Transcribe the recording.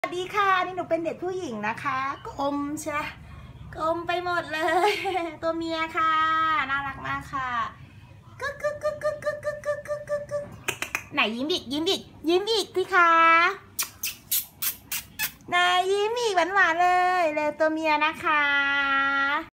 สวัสดีค่ะนี่หนูเป็นเด็กผู้หญิงนะคะกลมใช่กลมไปหมดเลย ตัวเมียค่ะน่ารักมากค่ะกึกกึกกึกกึกกึกกึกกึกกึกกึกกึกไหนยิ้มอีกยิ้มอีกยิ้มอีกสิคะไหนยิ้มอีกหวานๆเลยตัวเมียนะคะ